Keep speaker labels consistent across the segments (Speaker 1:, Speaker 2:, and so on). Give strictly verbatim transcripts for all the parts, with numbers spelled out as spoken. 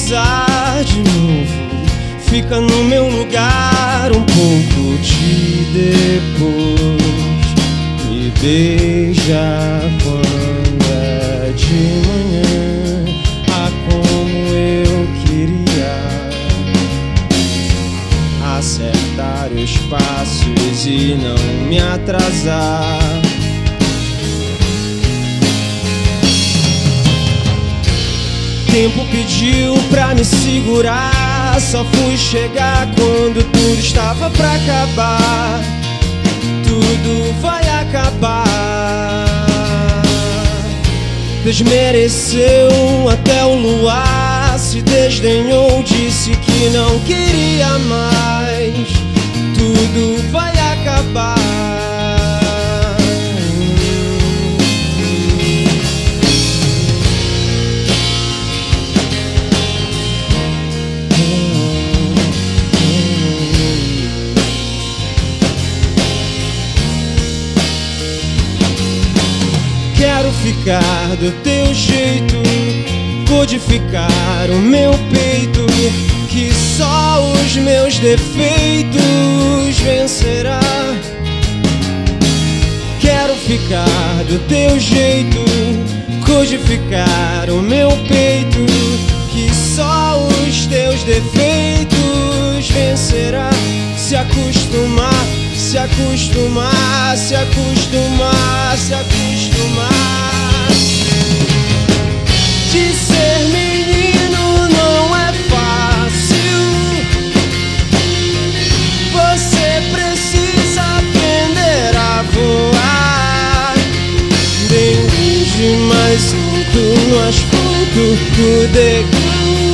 Speaker 1: começar de novo. Fica no meu lugar um pouco de depois. Me beija quando é de manhã. Ah, como eu queria acertar os passos e não me atrasar. Tempo pediu pra me segurar, só fui chegar quando tudo estava pra acabar. Tudo vai acabar. Desmereceu até o luar, se desdenhou, disse que não queria mais. Tudo vai acabar. Quero ficar do teu jeito, codificar o meu peito, que só os meus defeitos vencerá. Quero ficar do teu jeito, codificar o meu peito, que só os teus defeitos vencerá. Se acostumar, se acostumar, se acostumar, se acostumar. De ser menino não é fácil. Você precisa aprender a voar bem longe, mais alto no asfalto do degrau.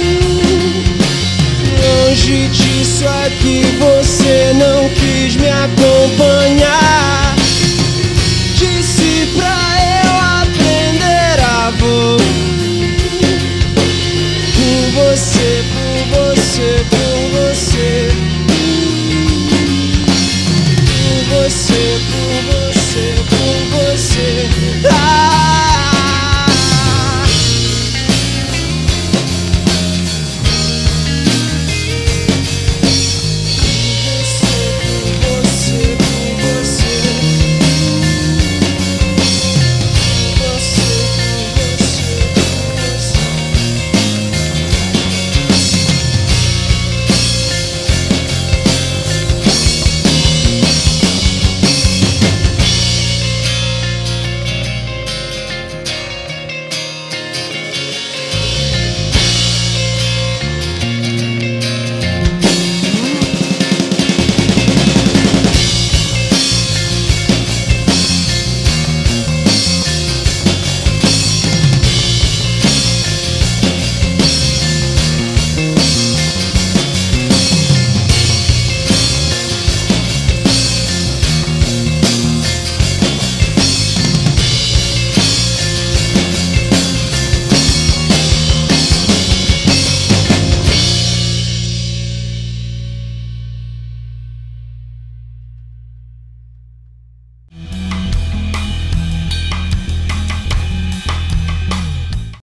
Speaker 1: Longe disso aqui você não quis me acompanhar. Disse pra eu aprender a voar.